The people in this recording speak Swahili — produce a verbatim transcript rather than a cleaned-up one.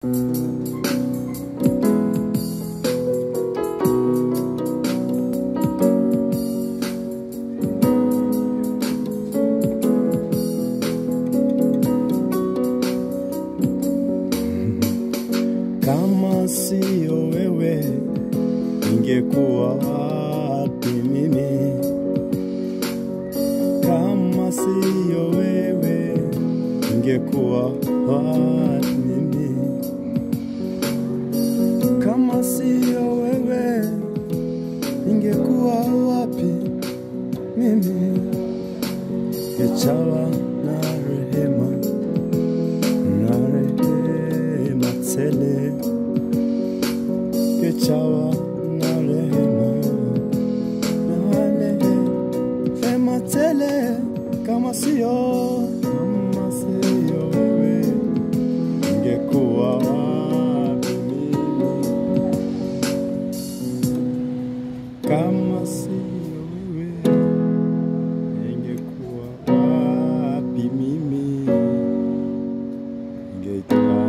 Kama sio wewe, ningekuwa wapi mimi? Kama sio wewe, ningekuwa wapi mimi? Kama sio wewe, ningekuwa wapi mimi? Echawa na rehema, na rehema tele. Echawa na rehema, na rehema tele. Kama sio, kama sio wewe, ningekuwa wapi mimi? Kama sio wewe, ningekuwa wapi mimi? Ningekuwa